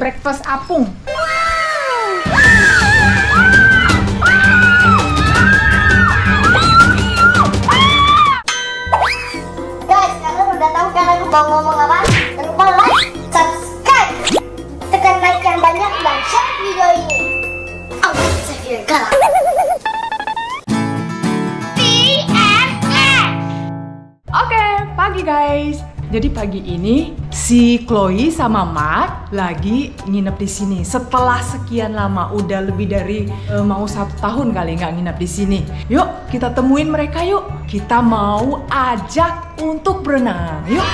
breakfast apung. Guys, kalian udah tahu kan aku mau ngomong apa? Jangan lupa like, subscribe, tekan like yang banyak dan share video ini. Awas saya galak. Oke, pagi guys. Jadi pagi ini si Chloe sama Mark lagi nginep di sini. Setelah sekian lama, udah lebih dari mau 1 tahun kali nggak nginep di sini. Yuk kita temuin mereka yuk. Kita mau ajak untuk berenang. Yuk.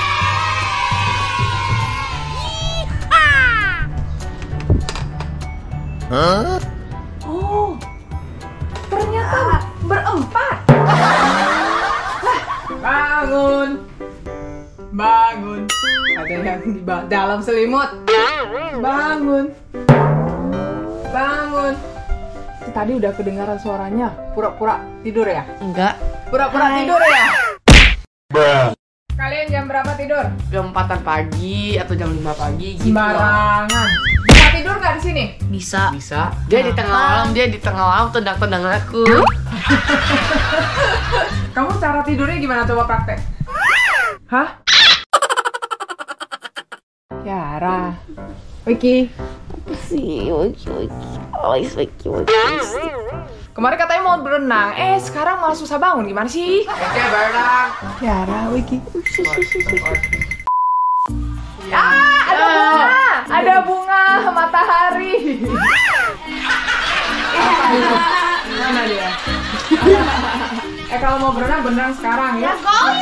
Oh, ternyata berempat. Bangun, bangun. Ada yang di dalam selimut. Bangun, bangun. Tadi udah kedengaran suaranya. Pura-pura tidur ya? Enggak. Pura-pura tidur ya? Kalian jam berapa tidur? Jam 4-an pagi atau jam 5 pagi gitu. Sembarangan. Bisa tidur nggak di sini? Bisa. Bisa. Dia di tengah malam, tendang-tendang aku. Kamu cara tidurnya gimana? Coba praktek. Hah? Yara. Wiki. Kemarin katanya mau berenang. Sekarang malah susah bangun. Gimana sih? Oke, berenang. Yara, Wiki. Ada bunga. Ada bunga matahari. Mana dia? Kalau mau berenang sekarang ya.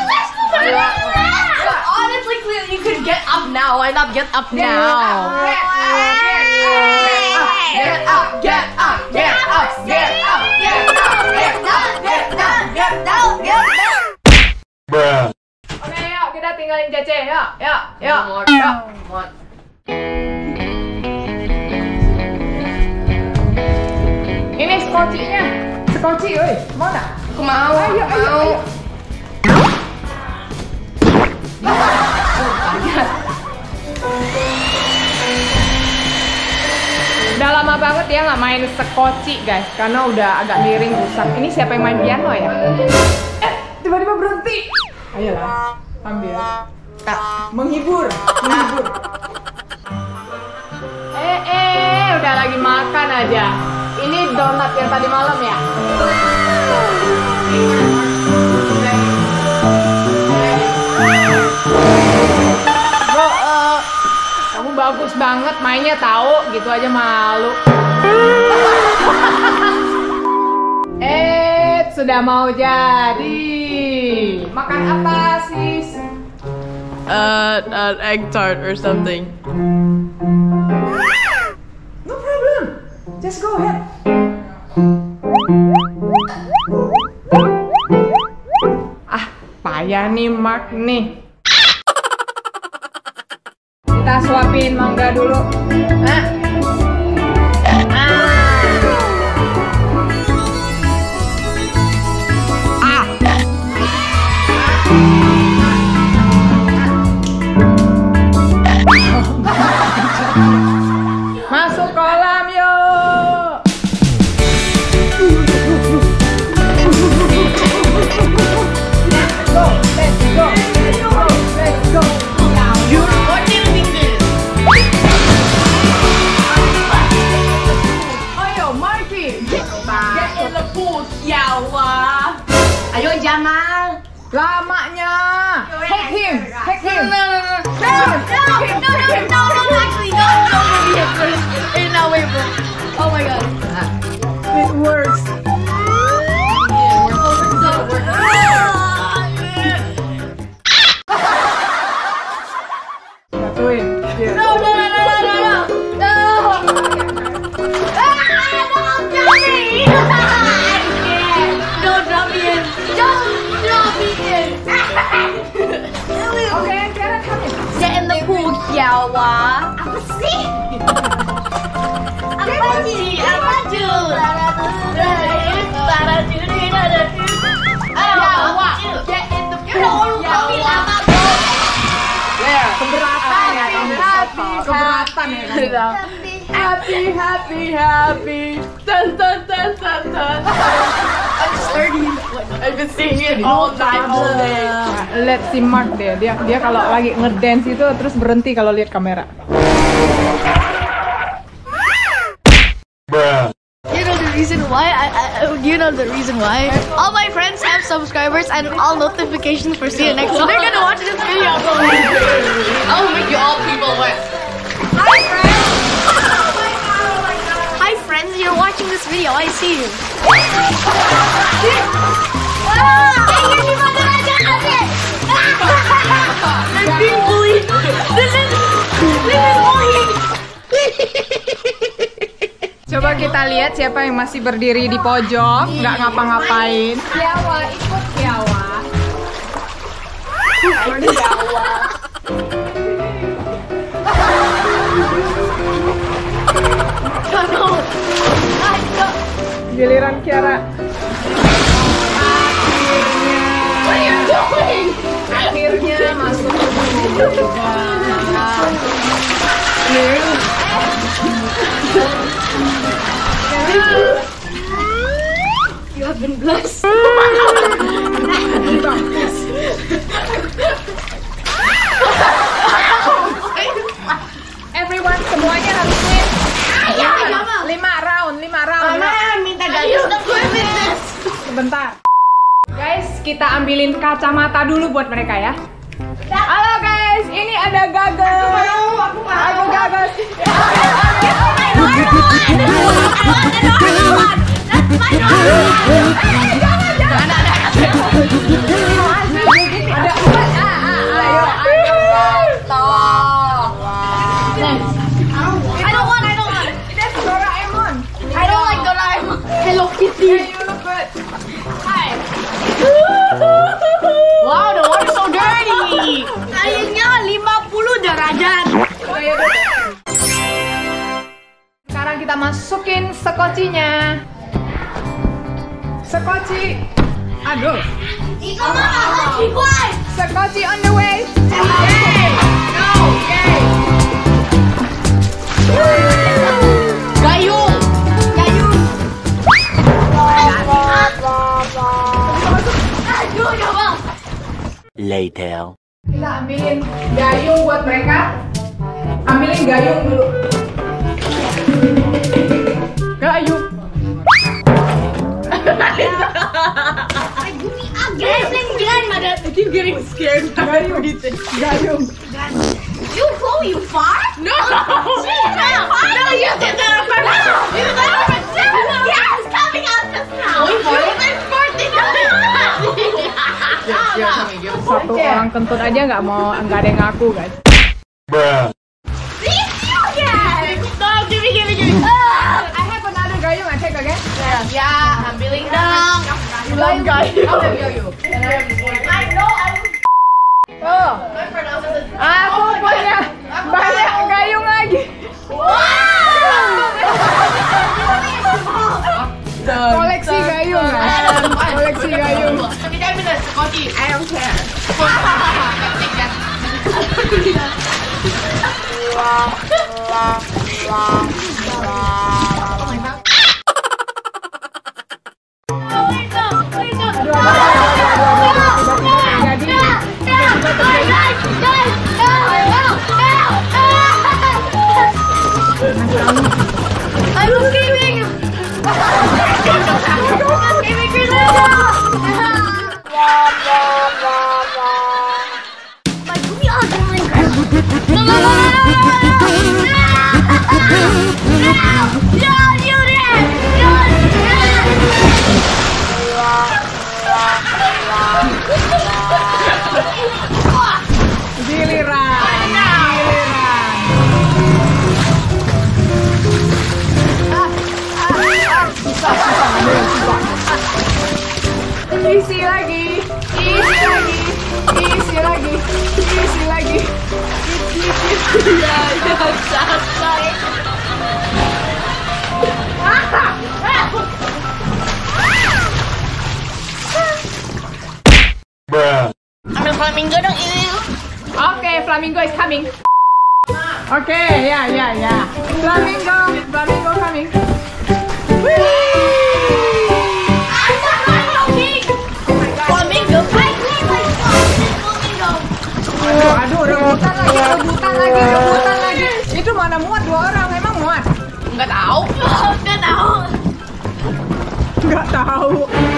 Honestly, you could get up now. Why not get up now? Get up, get up, get up, get up, get up, get up, get up, get up, get up. Oke, yuk kita tinggalin Cece, yuk. Ini skocinya, skoci, woi, mau nggak? Aku mau. Ayo. Udah lama banget ya nggak main skoci guys, karena udah agak miring rusak. Ini siapa yang main piano ya? Tiba-tiba berhenti. Ayolah, ambil. Menghibur. Udah lagi makan aja. Ini donat yang tadi malam ya? Bro, kamu bagus banget mainnya tahu, gitu aja malu. Sudah mau jadi. Makan apa sis? An egg tart or something. No problem. Just go ahead. Payah nih Mark nih. Kita suapin mangga dulu. Masuk kolam yuk. Let's go. Ayo, Marky. Get in the pool, Yawa. Ayo Jamal. Lamanya. Hack him. No, actually, no. No, wait, bro. Oh my god. It works. Jatuhin. No. Don't drop me in. Oke, sekarang kami. Get in the pool, Yawa. Apa sih? Keberatan ya kamu. keberatan ya kan? Happy. Dun. I'm starting. I've been singing it all night, all day. Let's see Mark deh. Dia kalau lagi ngedance itu terus berhenti kalau lihat kamera. You know the reason why? You know the reason why? All my friends have subscribers and all notifications for CNX, so they're gonna watch this video. I'll make you all people wet. Hi friends! Hi friends, you're watching this video. I see you. I'm being bullied. This is bullying. Coba kita lihat siapa yang masih berdiri di pojok, nggak ngapa-ngapain. Kiawa, ikut Kiawa. Giliran Kiara. Akhirnya masuk ke juga. You have been blessed. Everyone, semuanya harus win. 5 round. Minta gadis Sebentar. Guys, kita ambilin kacamata dulu buat mereka ya. Halo guys, ini ada Gagal. Aku Gagal. I don't want. That's Doraemon. I don't like Doraemon. Hello Kitty. Yeah, you look good. Hi. Wow, the water's so dirty. Airnya 50 derajat. Sekarang kita masukin sekocinya. Sekoci. Aduh. Sekoci on the way. Yay! Go! Yay! Gayung. Later. Kita ambilin gayung buat mereka. Ambilin gayung dulu. Gayung. I keep getting scared. Gayung. You go, you fart? No! No, you did that! You did that! Yeah, it's coming out just now! You've been farting! Satu orang kentut aja nggak ada yang ngaku guys. See you again! No, give me! I have another gayung. I take again. Yeah, I'm feeling down. You love gayung. I know, Oh, aku punya banyak gayung lagi. Koleksi gayung guys. Koleksi gayung. I don't care. I'm escaping! Isi lagi. Ada flamingo dong ini. Okay, flamingo is coming. Oke, ya. Flamingo coming. Flamingo. Aduh, rebutan lagi. Itu mana muat 2 orang, emang muat? Nggak tahu. Nggak tahu.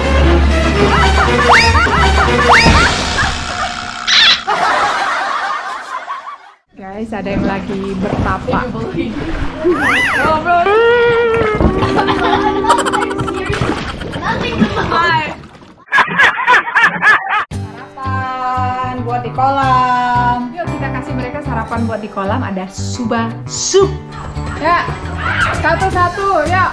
Guys, ada yang lagi bertapa. Oh, bro. Hai. Sarapan buat di kolam. Yuk kita kasih mereka sarapan buat di kolam. Ada Suba Soup. Ya, satu-satu, ya.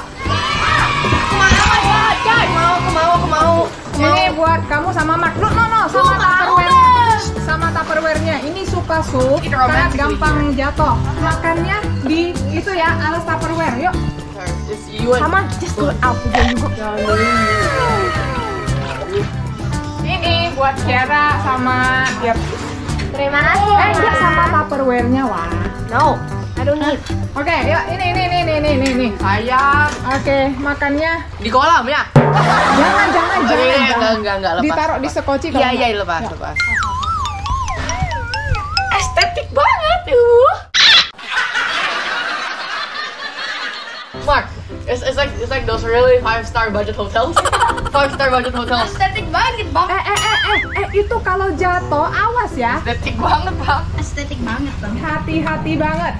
Mau. Ini buat kamu sama Mark. No, sama Tupperware. Sama Tupperware-nya. Ini Suba Soup. Sangat gampang jatuh. Makannya di itu ya, alas Tupperware. Yuk. Sama, just go out juga. Ini buat Kiara sama Terima kasih. enggak sama Tupperware-nya, wah. No, I don't need. Oke, yuk ini. Sayang. Oke, makannya Di kolam ya? jangan. Enggak lepas. Ditaruh di sekoci kalau Iya, enggak. lepas. Estetik banget tuh. Mark, it's like those really 5-star budget hotels. 5-star budget hotels. Estetik banget, Bang. Itu kalau jatuh awas ya. Estetik banget, Bang. Estetik banget bang. Hati-hati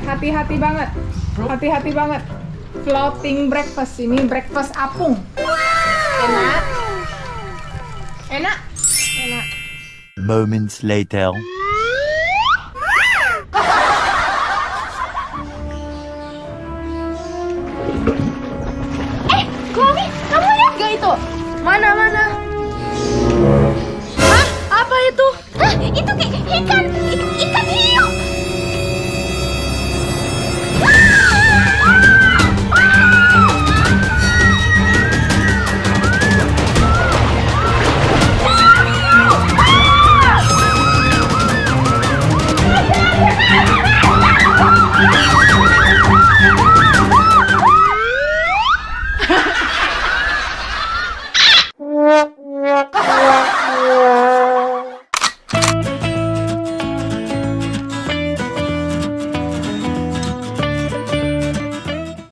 banget. Floating breakfast ini, breakfast apung. Enak. Moments later.